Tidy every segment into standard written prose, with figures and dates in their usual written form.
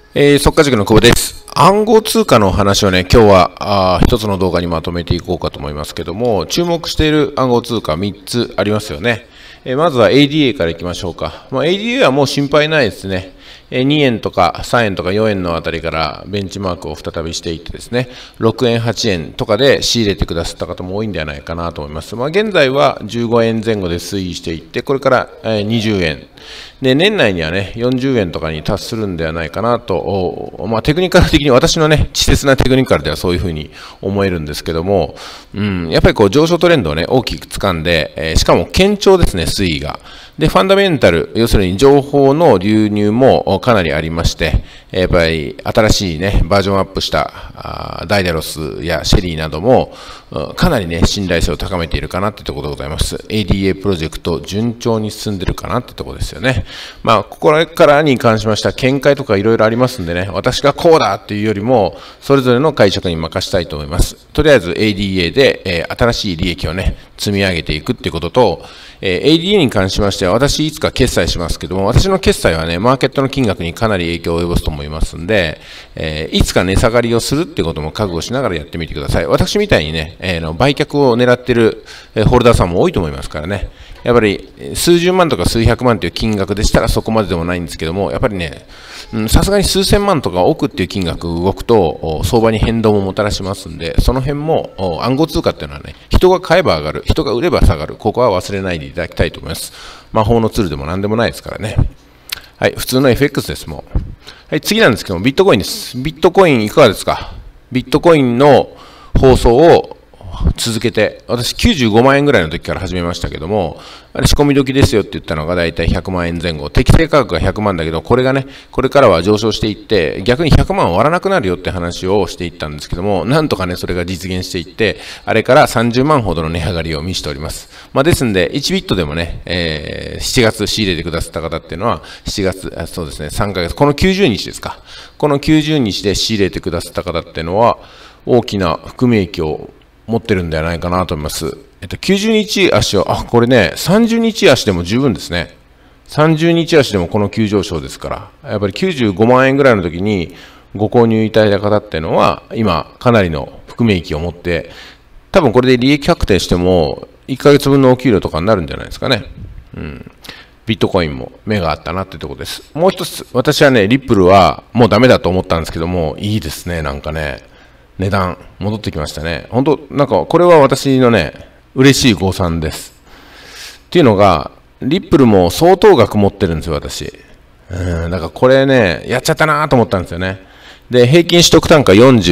速稼塾の久保です。暗号通貨の話をね、今日は一つの動画にまとめていこうかと思いますけども、注目している暗号通貨3つありますよね。まずは ADA からいきましょうか。ADA はもう心配ないですね。2円とか3円とか4円のあたりからベンチマークを再びしていってですね、6円、8円とかで仕入れてくださった方も多いんではないかなと思います。現在は15円前後で推移していって、これから20円。で、年内にはね、40円とかに達するんではないかなと、テクニカル的に私のね、稚拙なテクニカルではそういうふうに思えるんですけども、やっぱりこう上昇トレンドをね、大きく掴んで、しかも堅調ですね、推移が。で、ファンダメンタル、要するに情報の流入もかなりありまして、やっぱり新しいね、バージョンアップしたダイダロスやシェリーなども、かなりね、信頼性を高めているかなってところでございます。ADA プロジェクト、順調に進んでるかなってところですよね。ここからに関しましては、見解とかいろいろありますんでね、私がこうだっていうよりも、それぞれの解釈に任したいと思います。とりあえず ADA で、新しい利益をね、積み上げていくっていうことと、ADA に関しましては、私いつか決済しますけども、私の決済はね、マーケットの金額にかなり影響を及ぼすと思いますんで、いつか値下がりをするっていうことも覚悟しながらやってみてください。私みたいにね、売却を狙ってるホルダーさんも多いと思いますからね。やっぱり数十万とか数百万という金額でしたらそこまででもないんですけども、やっぱりね、さすがに数千万とか億っていう金額動くと相場に変動ももたらしますんで、その辺も暗号通貨っていうのはね、人が買えば上がる、人が売れば下がる、ここは忘れないでいただきたいと思います。魔法のツールでも何でもないですからね。はい、普通の FX です、もう。はい、次なんですけども、ビットコインです。ビットコインいかがですか？ビットコインの放送を続けて、私95万円ぐらいの時から始めましたけども、あれ仕込み時ですよって言ったのがだいたい100万円前後。適正価格が100万だけど、これがね、これからは上昇していって、逆に100万割らなくなるよって話をしていったんですけども、なんとかね、それが実現していって、あれから30万ほどの値上がりを見せております。ですんで、1ビットでもね、7月仕入れてくださった方っていうのは、7月、そうですね、3ヶ月、この90日ですか。この90日で仕入れてくださった方っていうのは、大きな含み益を持ってるんではないかなと思います。90日足を、これね、30日足でも十分ですね。30日足でもこの急上昇ですから、やっぱり95万円ぐらいの時にご購入いただいた方っていうのは、今、かなりの含み益を持って、多分これで利益確定しても、1ヶ月分のお給料とかになるんじゃないですかね。ビットコインも目があったなってところです。もう一つ、私はね、リップルはもうダメだと思ったんですけども、いいですね、なんかね。値段戻ってきましたね。本当なんかこれは私のね、嬉しい誤算です。っていうのが、リップルも相当額持ってるんですよ、私。だからこれね、やっちゃったなと思ったんですよね。で、平均取得単価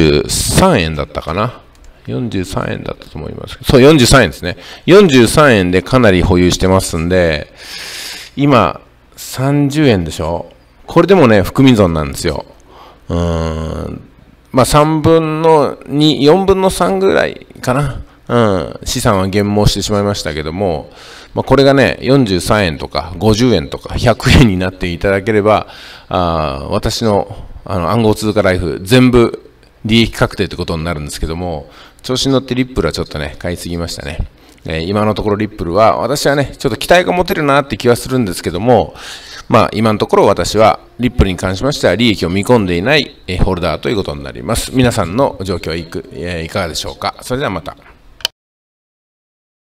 43円だったかな。43円だったと思います。そう、43円ですね。43円でかなり保有してますんで、今、30円でしょ。これでもね、含み損なんですよ。3分の2、4分の3ぐらいかな。資産は減毛してしまいましたけども、これがね、43円とか50円とか100円になっていただければ、私の暗号通貨ライフ全部利益確定ってことになるんですけども、調子に乗ってリップルはちょっとね、買いすぎましたね。今のところリップルは、私はね、ちょっと期待が持てるなって気はするんですけども、今のところ私はリップルに関しましては利益を見込んでいないホルダーということになります。皆さんの状況はいかがでしょうか。それではまた。